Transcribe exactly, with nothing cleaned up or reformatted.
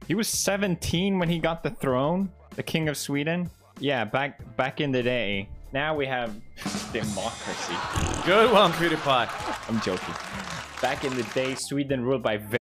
He was seventeen when he got the throne, the king of Sweden. Yeah, back back in the day. Now we have democracy. Good one, Pewdiepie. I'm joking. Back in the day, Sweden ruled by